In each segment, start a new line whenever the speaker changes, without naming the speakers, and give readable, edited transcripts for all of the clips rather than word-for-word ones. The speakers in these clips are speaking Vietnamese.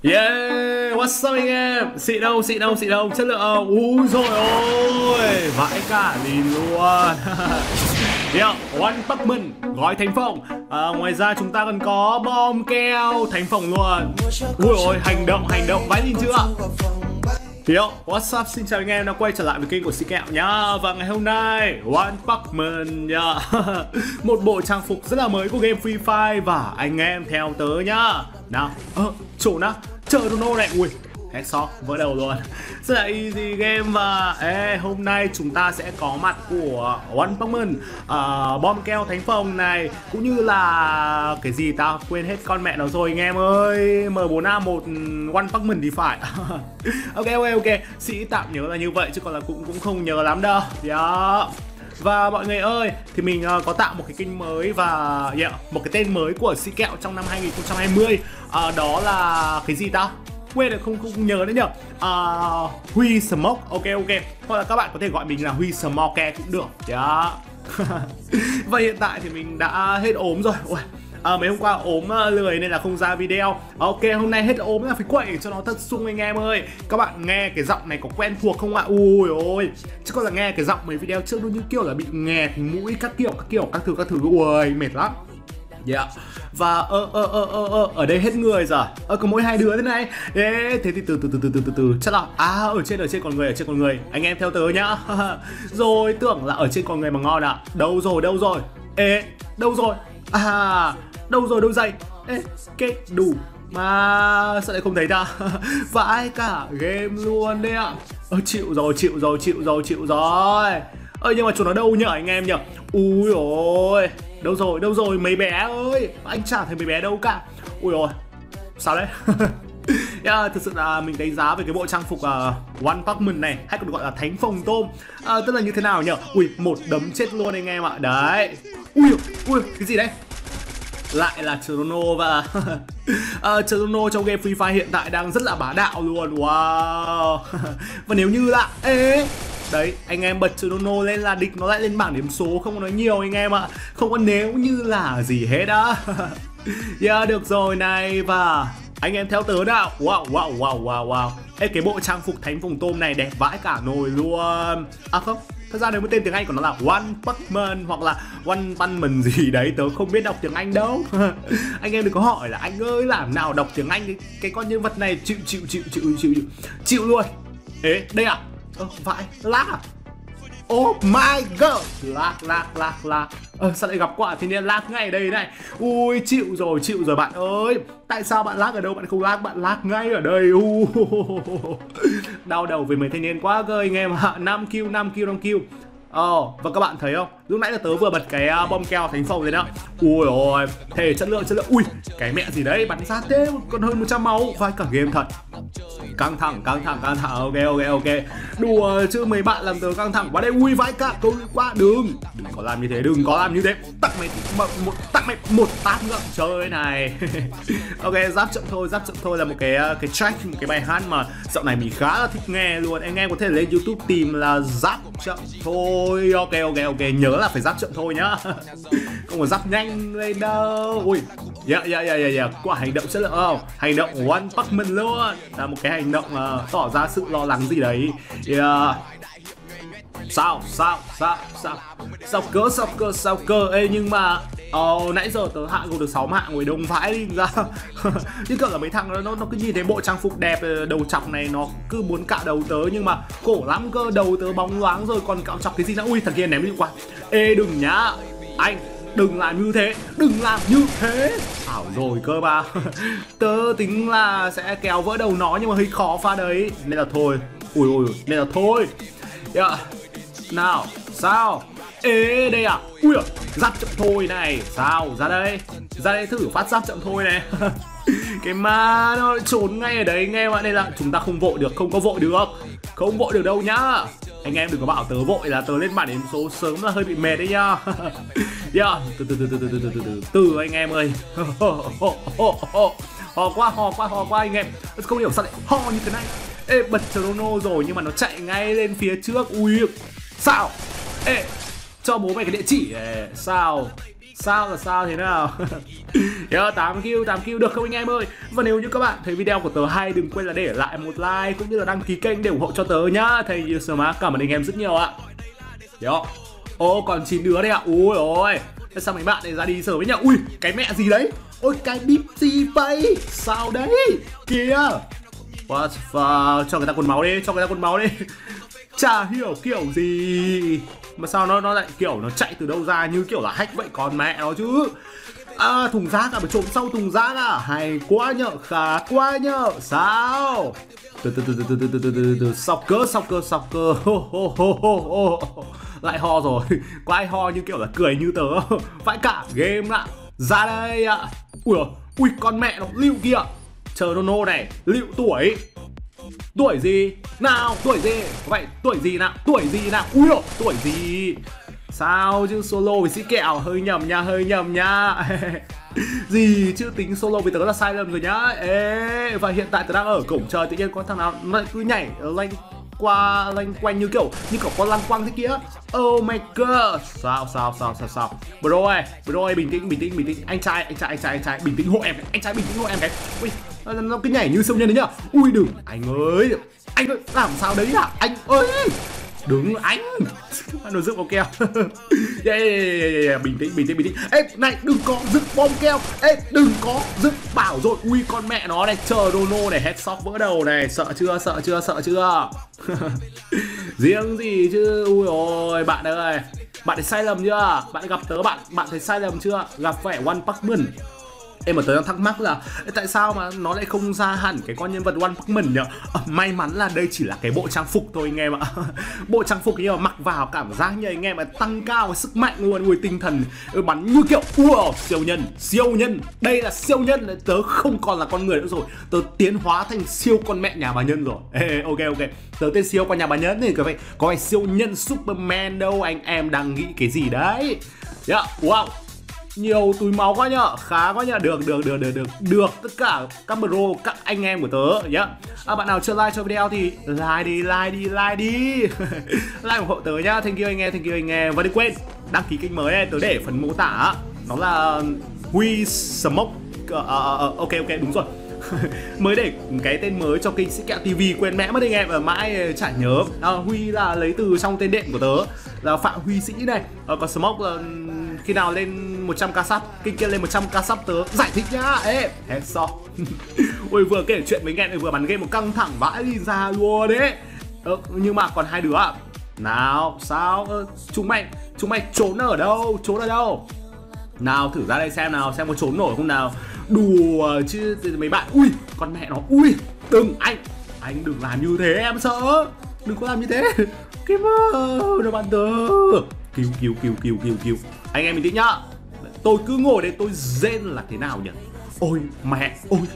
Yeah, what's up anh em? Xịn đâu, chất lượng không? Úi dồi ôi, vãi cả lìn luôn. Yeah, One Puckman, gói Thánh Phòng. Ngoài ra chúng ta còn có bom keo Thánh Phòng luôn. Ui ôi, hành động, vãi lìn chưa? Yo, what's up? Xin chào anh em đã quay trở lại với kênh của Sĩ Kẹo nhá. Và ngày hôm nay One Puckman nha. Một bộ trang phục rất là mới của game Free Fire. Và anh em theo tớ nhá. Nào, chỗ nào, chờ Dono này. Ui, headshot vỡ đầu luôn. Rất là easy game. Và hôm nay chúng ta sẽ có mặt của One Puckman, bom keo Thánh Phòng này, cũng như là cái gì tao quên hết con mẹ nó rồi anh em ơi. M4A1 One Puckman thì phải. Ok, Sĩ tạm nhớ là như vậy chứ còn là cũng không nhớ lắm đâu. Yeah. Và mọi người ơi, thì mình có tạo một cái kênh mới và một cái tên mới của Sĩ Kẹo trong năm 2020. Đó là cái gì ta? Quên rồi, không nhớ nữa nhở. Huy Smoke, ok. Hoặc là các bạn có thể gọi mình là Huy Smoke cũng được. Yeah. Và hiện tại thì mình đã hết ốm rồi. Ui, mấy hôm qua ốm lười nên là không ra video. Ok, hôm nay hết ốm là phải quậy cho nó thật sung anh em ơi. Các bạn nghe cái giọng này có quen thuộc không ạ? Ui ôi, chứ còn là nghe cái giọng mấy video trước nó như kiểu là bị nghẹt mũi các thứ. Ui, mệt lắm. Yeah. Và ở đây hết người rồi. Có mỗi hai đứa thế này. Thế thì từ chắc là ở trên còn người. Anh em theo tớ nhá. Rồi tưởng là ở trên còn người mà ngon ạ. Đâu rồi? Đâu rồi? Đâu dây? Cái đủ mà sao lại không thấy ta? Vãi cả game luôn đấy ạ. Chịu rồi. Nhưng mà chúng nó đâu nhở anh em nhở? Ui ôi, đâu rồi mấy bé ơi, anh chả thấy mấy bé đâu cả. Ui ôi, sao đấy? Thực sự là mình đánh giá về cái bộ trang phục One Puckman này, hay còn gọi là Thánh Phòng Tôm, tức là như thế nào nhỉ? Ui, một đấm chết luôn anh em ạ. Đấy. Ui, cái gì đấy? Lại là Chrono. Và Chrono trong game Free Fire hiện tại đang rất là bá đạo luôn. Wow. Và nếu như là đấy, anh em bật Chrono lên là địch nó lại lên bảng điểm số, không có nói nhiều anh em ạ. Không có nếu như là gì hết á. Được rồi này. Và anh em theo tớ nào. Wow. Cái bộ trang phục Thánh Phòng Tôm này đẹp vãi cả nồi luôn. Không, thật ra nếu mà tên tiếng Anh của nó là One Puckman hoặc là One Puckman gì đấy, tớ không biết đọc tiếng Anh đâu. Anh em đừng có hỏi là anh ơi làm nào đọc tiếng Anh cái con nhân vật này. Chịu luôn. Đây à? Vãi, lag à? Oh my god, lag. Sao lại gặp quả thì nên lag ngay ở đây này. Ui, chịu rồi bạn ơi. Tại sao bạn lag ở đâu bạn không lag, bạn lag ngay ở đây. Đau đầu với mấy thanh niên quá cơ anh em ạ. 5 kill. Và các bạn thấy không? Lúc nãy là tớ vừa bật cái bom keo Thánh Phòng lên đó. Ui ôi, thể chất lượng. Ui, cái mẹ gì đấy, bắn ra thế còn hơn 100 máu. Vai cả game thật. Căng thẳng. Ok. Đùa chứ mấy bạn làm tớ căng thẳng quá đây. Ui, vãi cả tôi quá. Đừng có làm như thế. Tặng mày một tát nữa chơi này. Ok, giáp chậm thôi là một cái track, một cái bài hát mà dạo này mình khá là thích nghe luôn. Anh em có thể lên YouTube tìm là giáp chậm thôi. Ok, nhớ là phải giáp chậm thôi nhá. Không có giáp nhanh lên đâu. Ui, quả hành động chất lượng không? Hành động One Puckman luôn. Là một cái hành động tỏ ra sự lo lắng gì đấy. Sao cơ. Nhưng mà nãy giờ tớ hạ gồm được 6 mạng ngồi đông vãi đi ra. Như kiểu là mấy thằng nó cứ nhìn thấy bộ trang phục đẹp đầu chọc này nó cứ muốn cạo đầu tớ, nhưng mà khổ lắm cơ, đầu tớ bóng loáng rồi còn cạo chọc cái gì nữa. Ui, thằng kia ném đi qua. Đừng nhá anh, đừng làm như thế. Ảo rồi cơ ba. Tớ tính là sẽ kéo vỡ đầu nó nhưng mà hơi khó pha đấy nên là thôi. Ui, nên là thôi. Nào, sao? Đây à? Ui, giáp chậm thôi này. Sao? Ra đây thử phát giáp chậm thôi này. Cái ma nó trốn ngay ở đấy anh em ạ. Nên là chúng ta không vội được, không vội được đâu nhá. Anh em đừng có bảo tớ vội là tớ lên bảng điểm số sớm là hơi bị mệt đấy nhá. Từ anh em ơi. Hò quá anh em. Không hiểu sao lại ho như thế này. Bật Chrono rồi nhưng mà nó chạy ngay lên phía trước. Ui, sao? Cho bố mày cái địa chỉ. Sao? Sao là sao thế nào? 8 kill được không anh em ơi? Và nếu như các bạn thấy video của tớ hay, đừng quên là để lại một like cũng như là đăng ký kênh để ủng hộ cho tớ nhá. Thank you so much, cảm ơn anh em rất nhiều ạ. Đó. Ô, còn 9 đứa đây ạ. Ui ôi, sao mấy bạn này ra đi sở với nhau? Ui, cái mẹ gì đấy? Ôi, cái bíp gì vậy? Sao đấy? Kìa. What the fuck? Cho người ta quần máu đi, cho người ta quần máu đi. Chả hiểu kiểu gì mà sao nó lại kiểu nó chạy từ đâu ra như kiểu là hack vậy con mẹ nó chứ. À, thùng rác à, mà trộm sau thùng rác à? Hay quá nhở, khá quá nhở. Sao? Từ soccer. Lại ho rồi. Có ai ho như kiểu là cười như tớ? Vãi cả game ạ. Ra đây ạ. Ui con mẹ nó liệu kìa. Chờ Nono này, liệu tuổi. Tuổi gì? Nào, tuổi gì? Vậy tuổi gì nào? Tuổi gì nào? Ui dồi, tuổi gì? Sao chứ solo với sĩ kẹo hơi nhầm nha. Gì chứ tính solo với tớ là sai lầm rồi nhá. Ê, và hiện tại tớ đang ở cổng trời, tự nhiên có thằng nào nó lại cứ nhảy lanh quanh như kiểu con lăng quăng thế kia. Oh my god. Sao? Bro ơi, bình tĩnh. Anh trai bình tĩnh hộ em. Anh trai bình tĩnh hộ em cái. Ui, nó cứ nhảy như siêu nhân đấy nhá. Ui đừng, anh ơi làm sao đấy à? Anh ơi. Đừng anh. Nó dựng bom keo. Bình tĩnh. Ê, này đừng có dựng bom keo. Ê, đừng có dựng, bảo rồi. Ui con mẹ nó này, chờ Dono này, headshot vỡ đầu này. Sợ chưa? Riêng gì chứ. Ui ôi bạn ơi, bạn thấy sai lầm chưa? Bạn gặp tớ, bạn thấy sai lầm chưa? Gặp phải One Punch. Em mà tớ đang thắc mắc là tại sao mà nó lại không ra hẳn cái con nhân vật One Punch Man nhỉ? May mắn là đây chỉ là cái bộ trang phục thôi anh em ạ. Bộ trang phục nhưng mà mặc vào cảm giác như anh em mà tăng cao cái sức mạnh luôn, ui tinh thần bắn như kiểu siêu nhân. Đây là siêu nhân, tớ không còn là con người nữa rồi. Tớ tiến hóa thành siêu con mẹ nhà bà nhân rồi. Ê, ok. Tớ tên siêu con nhà bà nhân thì có phải siêu nhân Superman đâu, anh em đang nghĩ cái gì đấy? Wow. Nhiều túi máu quá nhở, khá quá nhở, được tất cả các bro, các anh em của tớ nhá. Bạn nào chưa like cho video thì like đi. Like ủng hộ tớ nhá. Thank you anh em. Và đừng quên đăng ký kênh mới này, tớ để phần mô tả. Nó là Huy Smoke. Ok đúng rồi. Mới để cái tên mới cho kênh Sĩ Kẹo TV, quên mẹ mất anh em, và mãi chả nhớ. Huy là lấy từ trong tên đệm của tớ là Phạm Huy Sĩ này. Còn Smoke là khi nào lên 100k sub, kênh kia lên 100k sub tớ giải thích nhá. Ê, headshot. Ôi vừa kể chuyện với nghe vừa bắn game một căng thẳng vãi đi ra luôn đấy. Nhưng mà còn hai đứa ạ. Nào, sao? Chúng mày trốn ở đâu? Nào thử ra đây xem nào, xem có trốn nổi không nào. Đùa chứ mấy bạn. Ui, con mẹ nó. Ui, đừng anh đừng làm như thế, em sợ. Đừng có làm như thế. Cái mơ nó bắn tớ. Cứu. Anh em mình thích nhá. Tôi cứ ngồi đây tôi rên là thế nào nhỉ? Ôi mẹ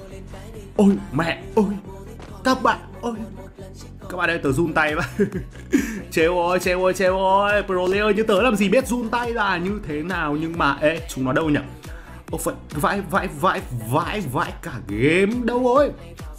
ơi. Các bạn ơi, tớ run tay vậy. Trêu ơi, pro player như tớ làm gì biết run tay là như thế nào. Nhưng mà chúng nó đâu nhỉ? Phải vãi cả game đâu rồi.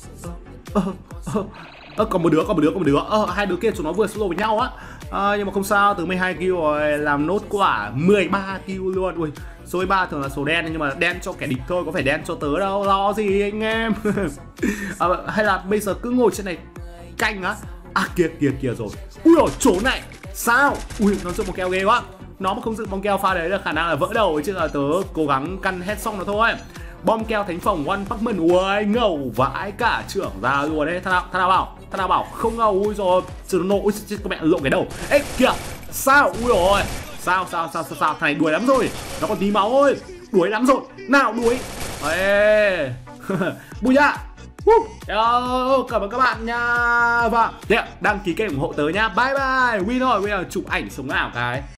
Còn một đứa. Hai đứa kia chúng nó vừa solo với nhau á. Nhưng mà không sao, từ 12 kill rồi, làm nốt quả 13 kill luôn. Ui, số 13 thường là số đen, nhưng mà đen cho kẻ địch thôi, có phải đen cho tớ đâu, lo gì anh em. Hay là bây giờ cứ ngồi trên này canh á. Kìa rồi. Ui dồi, trốn này. Sao? Ui, nó dựng một keo ghê quá. Nó mà không dựng bom keo pha đấy là khả năng là vỡ đầu, chứ là tớ cố gắng căn hết xong nó thôi. Bom keo thánh phòng One Punch Man. Ui, ngầu vãi cả trưởng ra luôn đấy. Thằng nào bảo không ngầu. Ui rồi, sự nổ. Ui, các mẹ lộ cái đầu. Ê kìa. Sao? Ui rồi. Sao? Thằng này đuổi lắm rồi. Nó còn tí máu thôi. Đuổi lắm rồi. Nào đuổi. Ê. Bùi ạ. Cảm ơn các bạn nha. Và đăng ký kênh ủng hộ tớ nha. Bye bye. Win rồi, chụp ảnh sống ảo cái.